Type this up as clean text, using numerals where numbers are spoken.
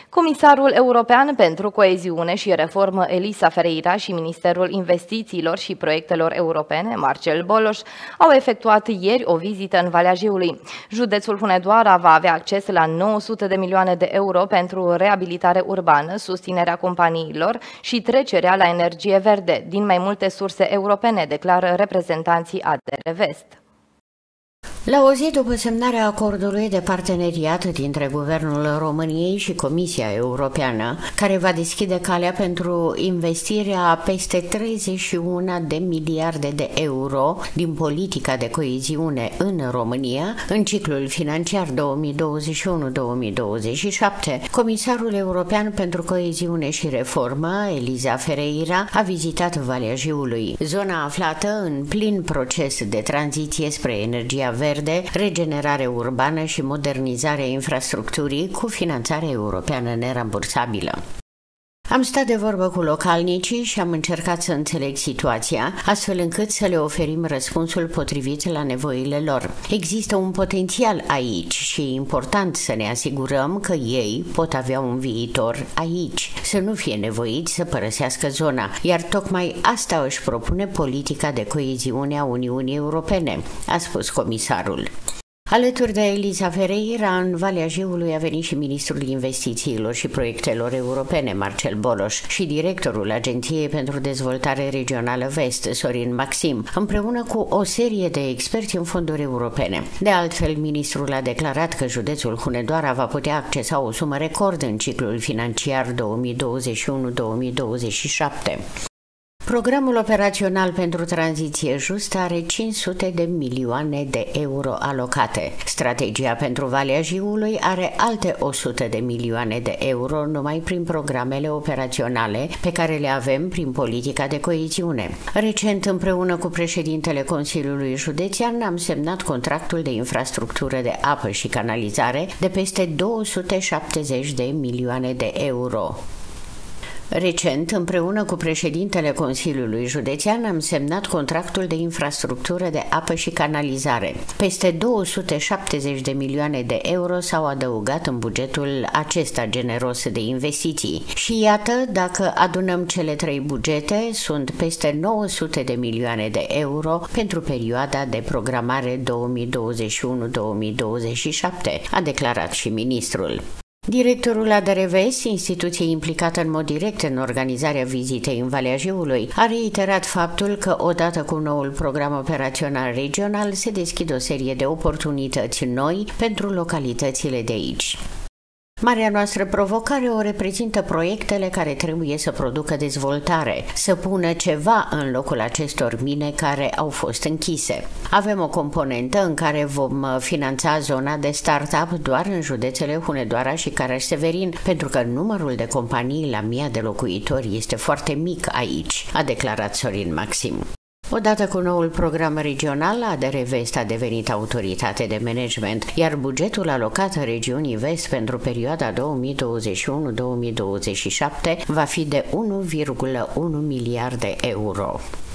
Comisarul European pentru Coeziune și Reformă Elisa Ferreira și Ministerul Investițiilor și Proiectelor Europene, Marcel Boloș, au efectuat ieri o vizită în Valea Jiului. Județul Hunedoara va avea acces la 900 de milioane de euro pentru reabilitare urbană, susținerea companiilor și trecerea la energie verde din mai multe surse europene, declară reprezentanții ADR Vest. La o zi după semnarea acordului de parteneriat dintre Guvernul României și Comisia Europeană, care va deschide calea pentru investirea peste 31 de miliarde de euro din politica de coeziune în România, în ciclul financiar 2021-2027, Comisarul European pentru Coeziune și Reformă, Elisa Ferreira, a vizitat Valea Jiului, zona aflată în plin proces de tranziție spre energia verde, regenerare urbană și modernizarea infrastructurii cu finanțare europeană nerambursabilă. Am stat de vorbă cu localnicii și am încercat să înțeleg situația, astfel încât să le oferim răspunsul potrivit la nevoile lor. Există un potențial aici și e important să ne asigurăm că ei pot avea un viitor aici, să nu fie nevoiți să părăsească zona, iar tocmai asta își propune politica de coeziune a Uniunii Europene, a spus comisarul. Alături de Elisa Ferreira, în Valea Jiului a venit și ministrul Investițiilor și Proiectelor Europene, Marcel Boloș, și directorul Agenției pentru Dezvoltare Regională Vest, Sorin Maxim, împreună cu o serie de experți în fonduri europene. De altfel, ministrul a declarat că județul Hunedoara va putea accesa o sumă record în ciclul financiar 2021-2027. Programul operațional pentru tranziție justă are 500 de milioane de euro alocate. Strategia pentru Valea Jiului are alte 100 de milioane de euro numai prin programele operaționale pe care le avem prin politica de coeziune. Recent, împreună cu președintele Consiliului Județean, am semnat contractul de infrastructură de apă și canalizare de peste 270 de milioane de euro. Recent, împreună cu președintele Consiliului Județean, am semnat contractul de infrastructură de apă și canalizare. Peste 270 de milioane de euro s-au adăugat în bugetul acesta generos de investiții. Și iată, dacă adunăm cele trei bugete, sunt peste 900 de milioane de euro pentru perioada de programare 2021-2027, a declarat și ministrul. Directorul ADR Vest, instituție implicată în mod direct în organizarea vizitei în Valea Jiului, a reiterat faptul că odată cu noul program operațional regional se deschid o serie de oportunități noi pentru localitățile de aici. Marea noastră provocare o reprezintă proiectele care trebuie să producă dezvoltare, să pună ceva în locul acestor mine care au fost închise. Avem o componentă în care vom finanța zona de start-up doar în județele Hunedoara și Caraș-Severin, pentru că numărul de companii la 1000 de locuitori este foarte mic aici, a declarat Sorin Maxim. Odată cu noul program regional, ADR Vest a devenit autoritate de management, iar bugetul alocat regiunii Vest pentru perioada 2021-2027 va fi de 1,1 miliarde de euro.